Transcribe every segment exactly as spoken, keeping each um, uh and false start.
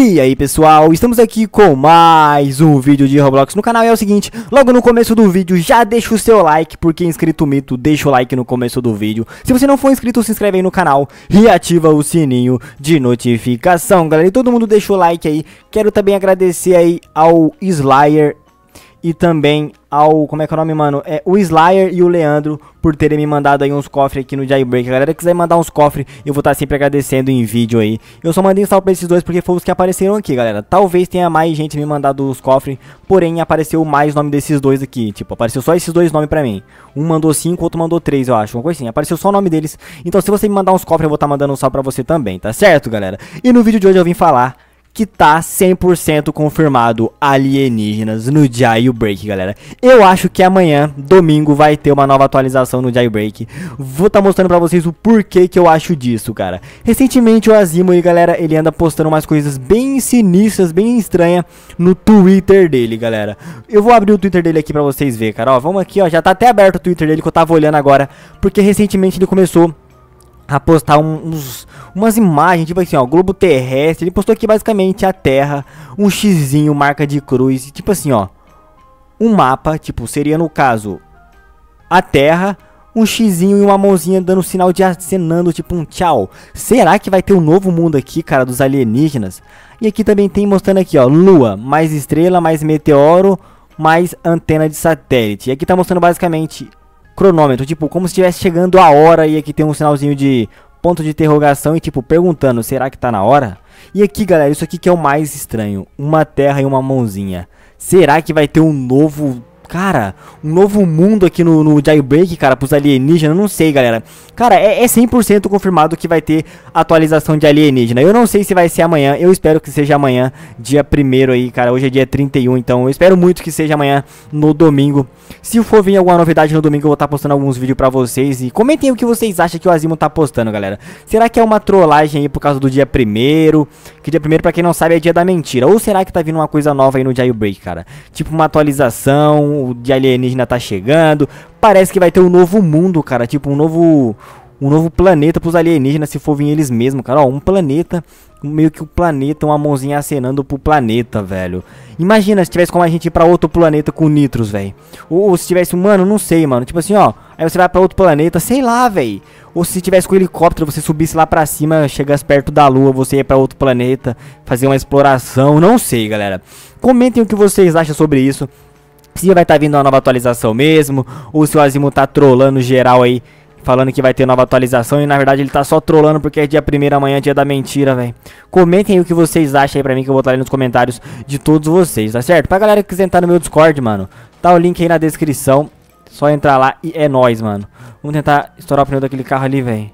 E aí pessoal, estamos aqui com mais um vídeo de Roblox no canal. E é o seguinte, logo no começo do vídeo já deixa o seu like, porque é inscrito mito, deixa o like no começo do vídeo. Se você não for inscrito, se inscreve aí no canal e ativa o sininho de notificação, galera. E todo mundo deixa o like aí. Quero também agradecer aí ao Slayer e também ao, como é que é o nome, mano? É o Slayer e o Leandro por terem me mandado aí uns cofres aqui no Jailbreak. A galera que quiser mandar uns cofres, eu vou estar sempre agradecendo em vídeo aí. Eu só mandei um salve pra esses dois porque foram os que apareceram aqui, galera. Talvez tenha mais gente me mandado os cofres, porém apareceu mais nome desses dois aqui. Tipo, apareceu só esses dois nomes pra mim. Um mandou cinco, outro mandou três, eu acho. Uma coisa assim, apareceu só o nome deles. Então se você me mandar uns cofres, eu vou estar mandando um salve pra você também, tá certo, galera? E no vídeo de hoje eu vim falar que tá cem por cento confirmado alienígenas no Jailbreak, galera. Eu acho que amanhã, domingo, vai ter uma nova atualização no Jailbreak. Vou tá mostrando pra vocês o porquê que eu acho disso, cara. Recentemente o Azimo aí, galera, ele anda postando umas coisas bem sinistras, bem estranhas no Twitter dele, galera. Eu vou abrir o Twitter dele aqui pra vocês verem, cara. Ó, vamos aqui, ó, já tá até aberto o Twitter dele que eu tava olhando agora, porque recentemente ele começou a postar uns, umas imagens, tipo assim, ó, globo terrestre. Ele postou aqui basicamente a Terra, um xizinho, marca de cruz, tipo assim, ó, um mapa, tipo, seria no caso a Terra, um xizinho e uma mãozinha dando sinal de acenando, tipo um tchau. Será que vai ter um novo mundo aqui, cara, dos alienígenas? E aqui também tem mostrando aqui, ó, Lua, mais estrela, mais meteoro, mais antena de satélite. E aqui tá mostrando basicamente cronômetro, tipo, como se estivesse chegando a hora. E aqui tem um sinalzinho de ponto de interrogação e tipo, perguntando, será que tá na hora? E aqui, galera, isso aqui que é o mais estranho, uma terra e uma mãozinha. Será que vai ter um novo, cara, um novo mundo aqui no, no Jailbreak, cara, pros alienígenas? Não sei, galera. Cara, é, é cem por cento confirmado que vai ter atualização de alienígena. Eu não sei se vai ser amanhã, eu espero que seja amanhã, dia primeiro aí, cara. Hoje é dia trinta e um, então eu espero muito que seja amanhã, no domingo. Se for vir alguma novidade no domingo, eu vou estar postando alguns vídeos pra vocês. E comentem o que vocês acham que o Azimo tá postando, galera. Será que é uma trollagem aí por causa do dia primeiro? Que dia primeiro, pra quem não sabe, é dia da mentira. Ou será que tá vindo uma coisa nova aí no Jailbreak, cara? Tipo uma atualização, o de alienígena tá chegando. Parece que vai ter um novo mundo, cara. Tipo um novo... Um novo planeta pros alienígenas, se for vir eles mesmos, cara. Ó, um planeta, meio que o planeta, uma mãozinha acenando pro planeta, velho. Imagina se tivesse como a gente ir pra outro planeta com nitros, velho. Ou, ou se tivesse, mano, não sei, mano. Tipo assim, ó, aí você vai pra outro planeta, sei lá, velho. Ou se tivesse com helicóptero, você subisse lá pra cima, chegasse perto da lua, você ia pra outro planeta, fazer uma exploração, não sei, galera. Comentem o que vocês acham sobre isso. Se vai estar vindo uma nova atualização mesmo, ou se o Azimo tá trollando geral aí, falando que vai ter nova atualização e na verdade ele tá só trollando porque é dia primeiro, amanhã é dia da mentira, velho. Comentem aí o que vocês acham aí pra mim, que eu vou botar ali nos comentários de todos vocês, tá certo? Pra galera que quiser entrar no meu Discord, mano, tá o link aí na descrição. Só entrar lá e é nóis, mano. Vamos tentar estourar o pneu daquele carro ali, velho.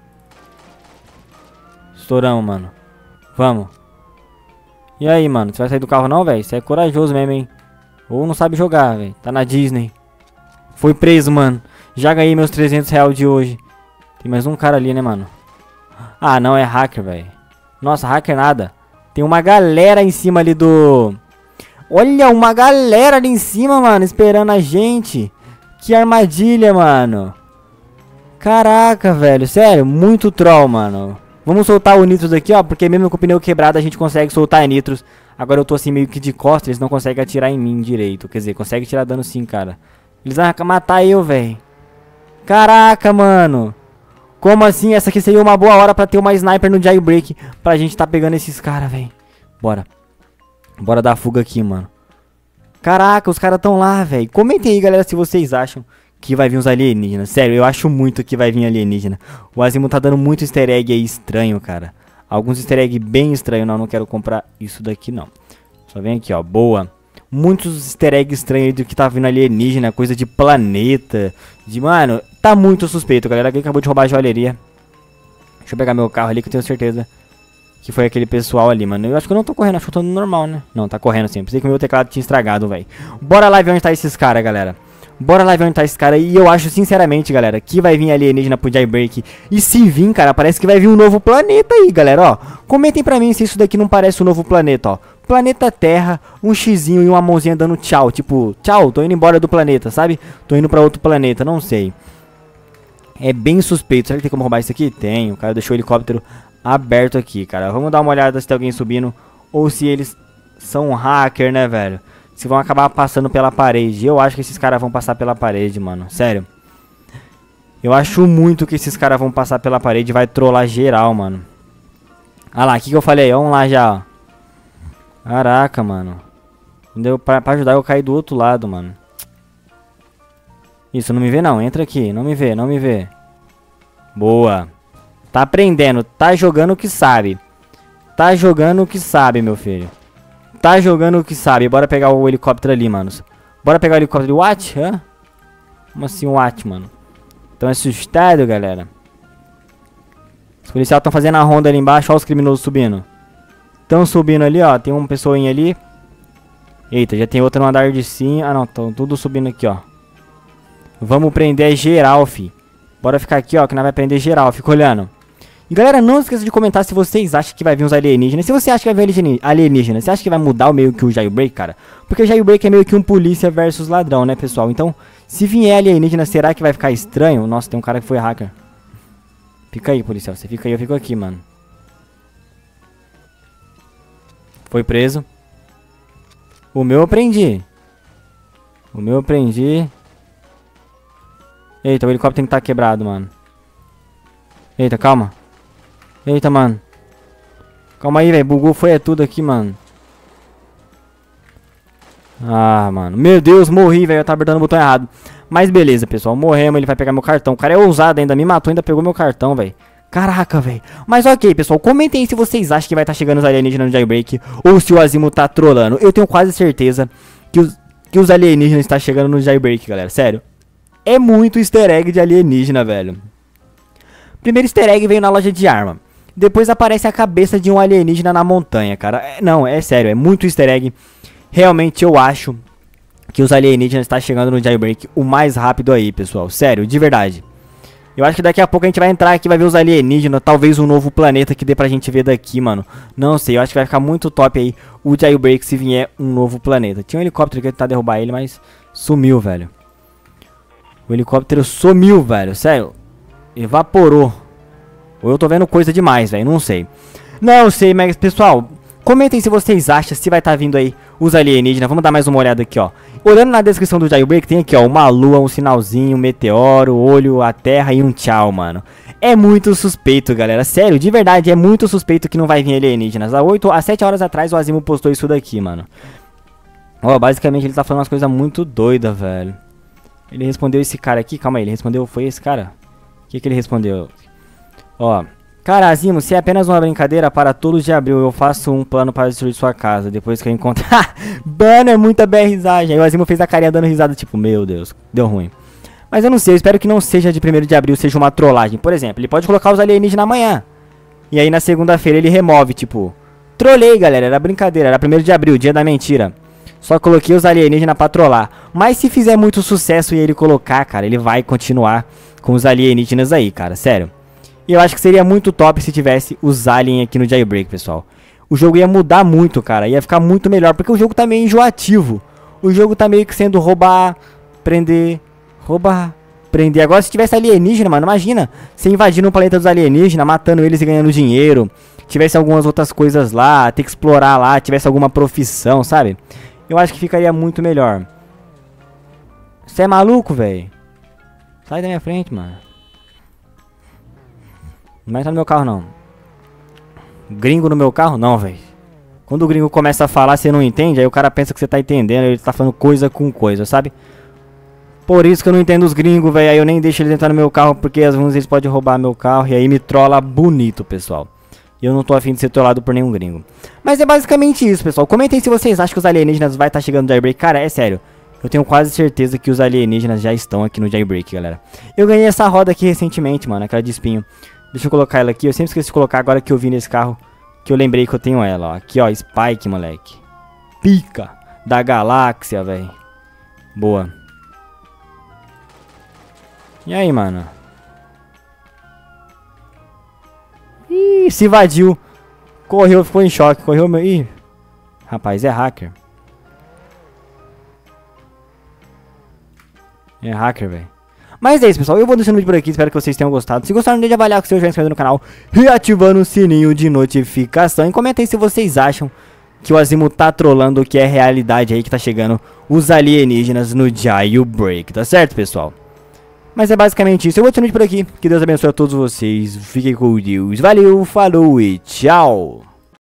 Estouramos, mano. Vamos. E aí, mano, você vai sair do carro não, velho? Você é corajoso mesmo, hein? Ou não sabe jogar, velho. Tá na Disney. Foi preso, mano. Já ganhei meus trezentos reais de hoje. Tem mais um cara ali, né, mano? Ah, não, é hacker, velho. Nossa, hacker nada. Tem uma galera em cima ali do... Olha, uma galera ali em cima, mano, esperando a gente. Que armadilha, mano. Caraca, velho. Sério, muito troll, mano. Vamos soltar o nitros aqui, ó. Porque mesmo com o pneu quebrado, a gente consegue soltar nitros. Agora eu tô assim meio que de costas. Eles não conseguem atirar em mim direito. Quer dizer, conseguem tirar dano sim, cara. Eles vão matar eu, velho. Caraca, mano. Como assim? Essa aqui seria uma boa hora pra ter uma sniper no Jailbreak. Pra gente tá pegando esses caras, velho. Bora. Bora dar fuga aqui, mano. Caraca, os caras tão lá, velho. Comentem aí, galera, se vocês acham que vai vir uns alienígenas. Sério, eu acho muito que vai vir alienígena. O Azimo tá dando muito easter egg aí estranho, cara. Alguns easter egg bem estranhos. Não, não quero comprar isso daqui, não. Só vem aqui, ó. Boa. Muitos easter eggs estranhos do que tá vindo alienígena, coisa de planeta, de, mano, tá muito suspeito, galera. Alguém acabou de roubar a joalheria. Deixa eu pegar meu carro ali que eu tenho certeza que foi aquele pessoal ali, mano. Eu acho que eu não tô correndo, acho que eu tô normal, né? Não, tá correndo sim, pensei que o meu teclado tinha estragado, velho. Bora lá ver onde tá esses caras, galera. Bora lá ver onde tá esse cara. E eu acho, sinceramente, galera, que vai vir alienígena pro Jailbreak. E se vir, cara, parece que vai vir um novo planeta aí, galera, ó. Comentem pra mim se isso daqui não parece um novo planeta, ó. Planeta Terra, um xizinho e uma mãozinha dando tchau. Tipo, tchau, tô indo embora do planeta, sabe? Tô indo pra outro planeta, não sei. É bem suspeito. Será que tem como roubar isso aqui? Tem, o cara deixou o helicóptero aberto aqui, cara. Vamos dar uma olhada se tem alguém subindo ou se eles são um hacker, né, velho? Se vão acabar passando pela parede. Eu acho que esses caras vão passar pela parede, mano. Sério. Eu acho muito que esses caras vão passar pela parede e vai trollar geral, mano. Ah lá, o que, que eu falei? Vamos lá já, ó. Caraca, mano. Deu pra, pra ajudar eu cair do outro lado, mano. Isso, não me vê não. Entra aqui. Não me vê, não me vê. Boa. Tá aprendendo. Tá jogando o que sabe. Tá jogando o que sabe, meu filho. Tá jogando o que sabe. Bora pegar o helicóptero ali, manos. Bora pegar o helicóptero de What? Hã? Como assim What, mano? Tão assustado, galera. Os policiais estão fazendo a ronda ali embaixo. Olha os criminosos subindo. Estão subindo ali, ó. Tem uma pessoinha ali. Eita, já tem outra no andar de cima. Ah, não. Estão tudo subindo aqui, ó. Vamos prender geral, fi. Bora ficar aqui, ó, que nós vai prender geral. Fica olhando. E galera, não esqueça de comentar se vocês acham que vai vir uns alienígenas. Se você acha que vai vir alienígenas, você acha que vai mudar meio que o jailbreak, cara? Porque o jailbreak é meio que um polícia versus ladrão, né, pessoal? Então, se vier alienígena, será que vai ficar estranho? Nossa, tem um cara que foi hacker. Fica aí, policial. Você fica aí, eu fico aqui, mano. Foi preso. O meu eu prendi. O meu eu prendi. Eita, o helicóptero tem que estar quebrado, mano. Eita, calma. Eita, mano. Calma aí, velho. Bugou, foi é tudo aqui, mano. Ah, mano. Meu Deus, morri, velho. Eu tava apertando o botão errado. Mas beleza, pessoal. Morremos, ele vai pegar meu cartão. O cara é ousado ainda. Me matou, ainda pegou meu cartão, velho. Caraca, velho. Mas ok, pessoal. Comentem aí se vocês acham que vai estar tá chegando os alienígenas no jailbreak. Ou se o Azimuth tá trolando. Eu tenho quase certeza que os, que os alienígenas estão chegando no jailbreak, galera. Sério. É muito easter egg de alienígena, velho. Primeiro easter egg veio na loja de arma. Depois aparece a cabeça de um alienígena na montanha, cara. É, não, é sério, é muito easter egg. Realmente eu acho que os alienígenas estão chegando no jailbreak o mais rápido aí, pessoal. Sério, de verdade. Eu acho que daqui a pouco a gente vai entrar aqui, vai ver os alienígenas. Talvez um novo planeta que dê pra gente ver daqui, mano. Não sei, eu acho que vai ficar muito top aí o jailbreak se vier um novo planeta. Tinha um helicóptero que ia tentar derrubar ele, mas sumiu, velho. O helicóptero sumiu, velho. Sério. Evaporou. Ou eu tô vendo coisa demais, velho. Não sei. Não sei, mas pessoal, comentem se vocês acham se vai estar tá vindo aí os alienígenas. Vamos dar mais uma olhada aqui, ó. Olhando na descrição do jailbreak, tem aqui, ó, uma lua, um sinalzinho, um meteoro, olho, a terra e um tchau, mano. É muito suspeito, galera. Sério, de verdade, é muito suspeito que não vai vir alienígenas. Há oito, há sete horas atrás o Azimuth postou isso daqui, mano. Ó, basicamente ele tá falando umas coisas muito doidas, velho. Ele respondeu esse cara aqui, calma aí, ele respondeu, foi esse cara? O que que ele respondeu? Ó, cara, Azimuth, se é apenas uma brincadeira, para todos de abril eu faço um plano para destruir sua casa, depois que eu encontrar... Mano, é muita berrizagem. Aí o Azimuth fez a carinha dando risada, tipo, meu Deus, deu ruim. Mas eu não sei, eu espero que não seja de primeiro de abril, seja uma trollagem. Por exemplo, ele pode colocar os alienígenas amanhã. E aí na segunda-feira ele remove, tipo... Trolei, galera, era brincadeira, era primeiro de abril, dia da mentira. Só coloquei os alienígenas pra trollar. Mas se fizer muito sucesso e ele colocar, cara, ele vai continuar com os alienígenas aí, cara, sério. E eu acho que seria muito top se tivesse os aliens aqui no jailbreak, pessoal. O jogo ia mudar muito, cara, ia ficar muito melhor, porque o jogo tá meio enjoativo. O jogo tá meio que sendo roubar, prender, roubar, prender. Agora se tivesse alienígena, mano, imagina, você invadindo um planeta dos alienígenas, matando eles e ganhando dinheiro. Tivesse algumas outras coisas lá, ter que explorar lá, tivesse alguma profissão, sabe? Eu acho que ficaria muito melhor. Você é maluco, velho? Sai da minha frente, mano. Não vai entrar no meu carro, não. Gringo no meu carro? Não, velho. Quando o gringo começa a falar, você não entende. Aí o cara pensa que você tá entendendo. Ele tá falando coisa com coisa, sabe? Por isso que eu não entendo os gringos, velho. Aí eu nem deixo eles entrar no meu carro, porque às vezes eles podem roubar meu carro. E aí me trola bonito, pessoal. E eu não tô afim de ser trollado por nenhum gringo. Mas é basicamente isso, pessoal. Comentem se vocês acham que os alienígenas vai estar tá chegando no jailbreak. Cara, é sério. Eu tenho quase certeza que os alienígenas já estão aqui no jailbreak, galera. Eu ganhei essa roda aqui recentemente, mano. Aquela de espinho. Deixa eu colocar ela aqui. Eu sempre esqueço de colocar agora que eu vi nesse carro. Que eu lembrei que eu tenho ela, ó. Aqui, ó. Spike, moleque. Pica da galáxia, velho. Boa. E aí, mano? Ih, se invadiu. Correu, ficou em choque. Correu meu... Ih, rapaz, é hacker. É hacker, velho. Mas é isso, pessoal. Eu vou deixando o vídeo por aqui. Espero que vocês tenham gostado. Se gostaram, não deixe de avaliar com o seu, já inscrevendo no canal. E ativando o sininho de notificação. E comentem se vocês acham que o Azimuth tá trolando, que é realidade aí, que tá chegando os alienígenas no Jailbreak, tá certo, pessoal? Mas é basicamente isso. Eu vou terminar por aqui. Que Deus abençoe a todos vocês. Fiquem com Deus. Valeu, falou e tchau.